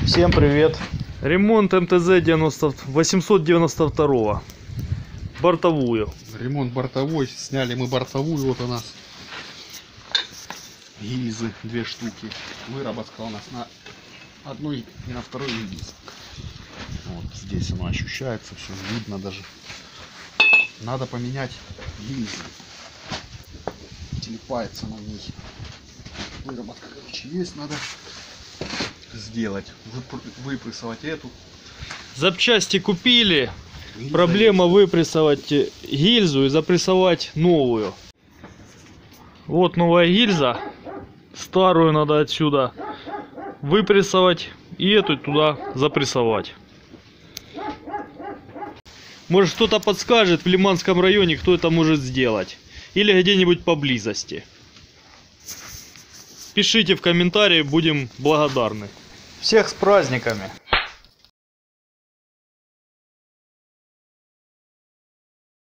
Всем привет! Ремонт МТЗ 892, бортовую. Ремонт бортовой, сняли мы бортовую, вот у нас гильзы 2 штуки, выработка у нас на одной и на второй гильзе. Вот здесь оно ощущается, все видно даже. Надо поменять гильзы, телепается на ней. Выработка, короче, есть, надо сделать, выпрессовать эту. Запчасти купили, проблема выпрессовать гильзу и запрессовать новую. Вот новая гильза, старую надо отсюда выпрессовать и эту туда запрессовать. Может, кто-то подскажет в Лиманском районе, кто это может сделать, или где-нибудь поблизости. Пишите в комментарии, будем благодарны. Всех с праздниками!